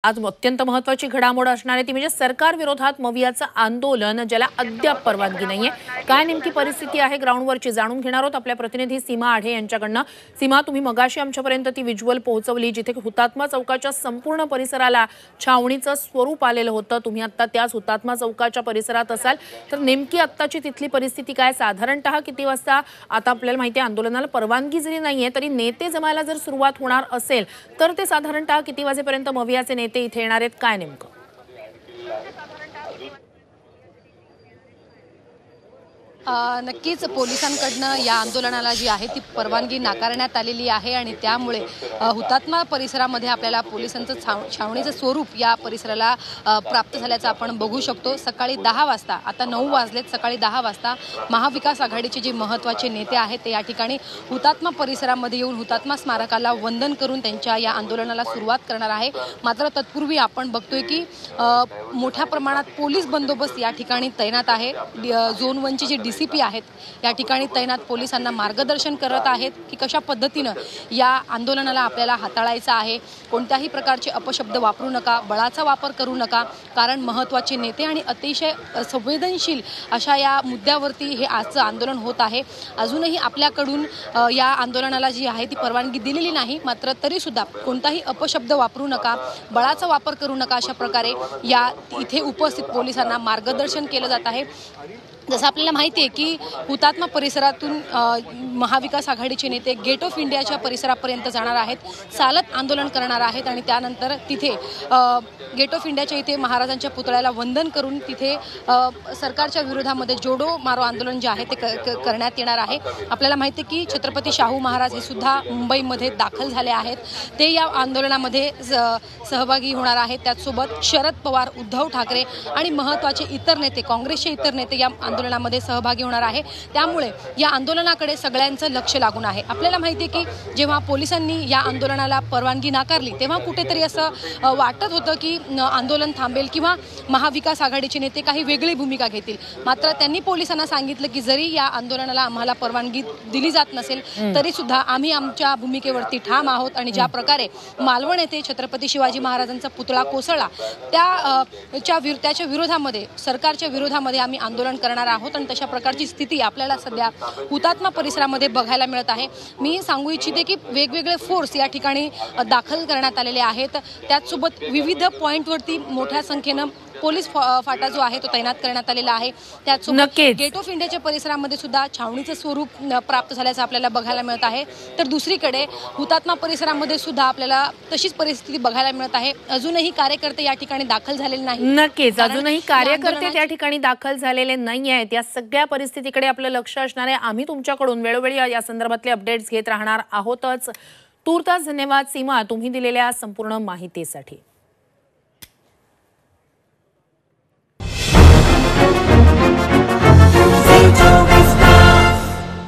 आज अत्यंत महत्त्वाची घडामोड असणार आहे ती म्हणजे सरकार विरोधात मवियाचं आंदोलन, ज्याला अद्याप परवानगी नाहीये। काय नेमकी परिस्थिती आहे ग्राउंडवरची जाणून घेणार आहोत आपल्या प्रतिनिधी सीमा आढे यांच्याकडनं। सीमा, तुम्ही मगाशी आमच्यापर्यंत ती व्हिज्युअल पोहोचवली जिथे हुतात्मा चौकाच्या संपूर्ण परिसराला छावणीचं स्वरूप आलेलं होतं। तुम्ही आता त्याच हुतात्मा चौकाच्या परिसरात असाल, तर नेमकी आत्ताची तिथली परिस्थिती काय? साधारणतः किती वाजता, आता आपल्याला माहिती आहे आंदोलनाला परवानगी जरी नाहीये तरी नेते जमायला जर सुरुवात होणार असेल तर ते साधारणतः किती वाजेपर्यंत मवियाचे नेते इथे येणार आहेत, काय नेमकं? नक्कीच पोलिसांकडनं या आंदोलनाला जी आहे ती परवानगी नाकारण्यात आलेली आहे आणि त्यामुळे हुतात्मा परिसरामध्ये आपल्याला पोलिसांचं छावणीचं स्वरूप या परिसराला प्राप्त झाल्याचं आपण बघू शकतो। सकाळी 10 वाजता, आता 9 वाजलेत, सकाळी 10 वाजता महाविकास आघाडीचे जे महत्त्वाचे नेते आहेत ते या ठिकाणी हुतात्मा परिसरामध्ये येऊन हुतात्मा स्मारकाला वंदन करून त्यांच्या या आंदोलनाला सुरुवात करणार आहे। मात्र तत्पूर्वी आपण बघतोय की मोठ्या प्रमाणात पोलीस बंदोबस्त या ठिकाणी तैनात आहे। झोन 1चे जे DCP आहेत या ठिकाणी तैनात पोलिसांना मार्गदर्शन करत आहेत की कशा पद्धतीनं या आंदोलनाला आपल्याला हाताळायचं आहे। कोणत्याही प्रकारचे अपशब्द वापरू नका, बळाचा वापर करू नका, कारण महत्त्वाचे नेते आणि अतिशय संवेदनशील अशा या मुद्द्यावरती हे आजचं आंदोलन होत आहे। अजूनही आपल्याकडून या आंदोलनाला जी आहे ती परवानगी दिलेली नाही, मात्र तरीसुद्धा कोणताही अपशब्द वापरू नका, बळाचा वापर करू नका, अशा प्रकारे या इथे उपस्थित पोलिसांना मार्गदर्शन केलं जात आहे। जसं आपल्याला माहिती आहे की हुतात्मा परिसरातून महाविकास आघाडीचे नेते गेट ऑफ इंडियाच्या परिसरापर्यंत जाणार आहेत, चालत आंदोलन करणार आहेत आणि त्यानंतर तिथे गेट ऑफ इंडियाच्या इथे महाराजांच्या पुतळ्याला वंदन करून तिथे सरकारच्या विरोधामध्ये जोडो मारो आंदोलन जे आहे ते करण्यात येणार आहे। आपल्याला माहिती आहे की छत्रपती शाहू महाराज हे सुद्धा मुंबईमध्ये दाखल झाले आहेत, ते या आंदोलनामध्ये सहभागी होणार आहेत। त्याचसोबत शरद पवार, उद्धव ठाकरे आणि महत्त्वाचे इतर नेते, काँग्रेसचे इतर नेते या आंदोलनामध्ये सहभागी होणार आहे। त्यामुळे या आंदोलनाकडे सगळ्यांचं लक्ष लागून आहे। आपल्याला माहिती आहे की जेव्हा पोलिसांनी या आंदोलनाला परवानगी नाकारली तेव्हा कुठेतरी असं वाटत होतं की आंदोलन थांबेल किंवा महाविकास आघाडीचे नेते काही वेगळी भूमिका घेतील, मात्र त्यांनी पोलिसांना सांगितलं की जरी या आंदोलनाला आम्हाला परवानगी दिली जात नसेल तरी सुद्धा आम्ही आमच्या भूमिकेवरती ठाम आहोत आणि ज्या प्रकारे मालवण येथे छत्रपती शिवाजी महाराजांचा पुतळा कोसळला त्याच्या विरोधामध्ये, सरकारच्या विरोधामध्ये आम्ही आंदोलन करणार आहोत आणि तशा प्रकारची स्थिती आपल्याला सध्या हुतात्मा परिसरामध्ये बघायला मिळत आहे। मी सांगू इच्छिते की वेगवेगळे फोर्स या ठिकाणी दाखल करण्यात आलेले आहेत, त्याचसोबत विविध पॉईंटवरती मोठ्या संख्येनं पोलीस फाटा जो आहे तो तैनात करण्यात आलेला आहे। त्याचसोबत गेट ऑफ इंडियाच्या परिसरामध्ये सुद्धा छावणीचं स्वरूप प्राप्त झाल्याचं आपल्याला बघायला मिळत आहे। तर दुसरीकडे हुतात्मा परिसरामध्ये सुद्धा आपल्याला तशीच परिस्थिती बघायला मिळत आहे। अजूनही कार्यकर्ते या ठिकाणी दाखल झालेले नाही। नक्कीच अजूनही कार्यकर्ते त्या ठिकाणी दाखल झालेले नाही आहेत। या सगळ्या परिस्थितीकडे आपलं लक्ष असणार आहे। आम्ही तुमच्याकडून वेळोवेळी या संदर्भातले अपडेट्स घेत राहणार आहोतच। तूर्तास धन्यवाद सीमा, तुम्ही दिलेल्या संपूर्ण माहितीसाठी।